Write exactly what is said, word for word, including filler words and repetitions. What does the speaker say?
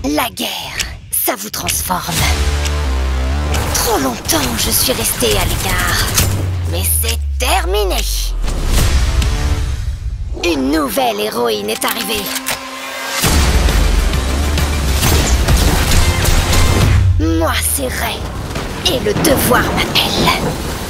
La guerre, ça vous transforme. Trop longtemps, je suis restée à l'écart. Mais c'est terminé. Une nouvelle héroïne est arrivée. Moi, c'est Rey. Et le devoir m'appelle.